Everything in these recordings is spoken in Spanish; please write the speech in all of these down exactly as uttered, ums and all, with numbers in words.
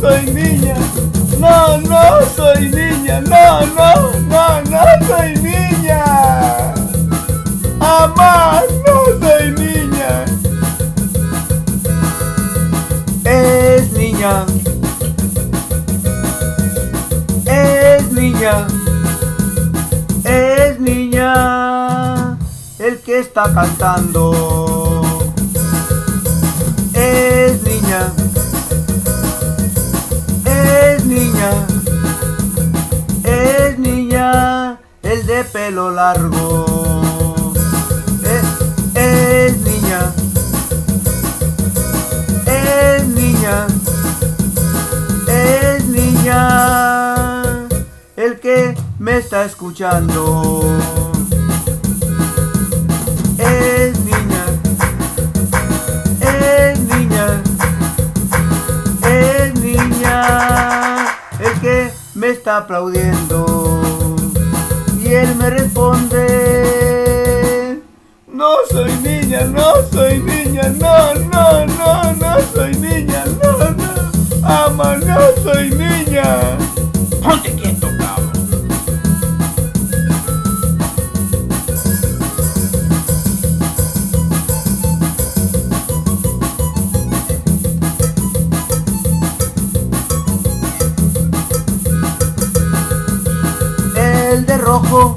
soy niña. No, no soy niña. No, no, no, no soy niña. Amá, no soy niña. Es niña. Es niña. Es niña. El que está cantando. Es niña. Es niña. Es niña. El de pelo largo. Es, es niña. Es niña. Es niña. El que me está escuchando. Es niña. Es niña. Es niña. El que me está aplaudiendo. Y él me responde. No soy niña, no soy niña. No, no, no, no soy niña. No, no. Ama, no soy niña. Ponte quieto, cabrón. El de rojo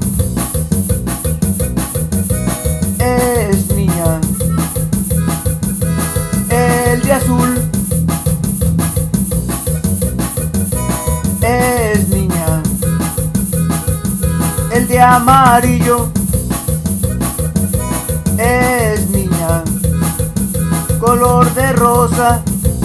es niña. El de azul es niña. El de amarillo es niña. Color de rosa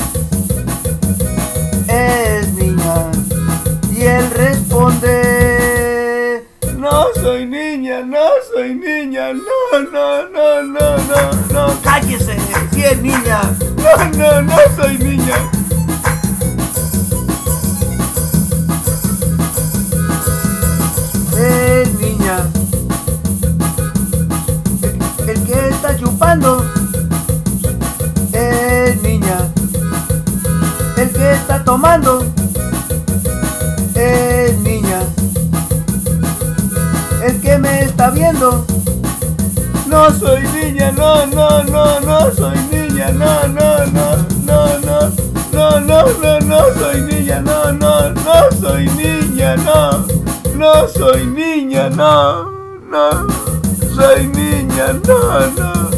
es niña. Y él responde. No soy niña, no soy niña, no, no, no, no, no, no. Cállese, si es niña. No, no, no soy niña. Es niña. El, el que está chupando es niña. El que está tomando es niña. El que me está viendo. No soy niña, no, no, no, no soy niña, no, no, no, no, no, no, no, no, no soy niña, no, no, no soy niña, no, no soy niña, no, no, soy niña, no, no.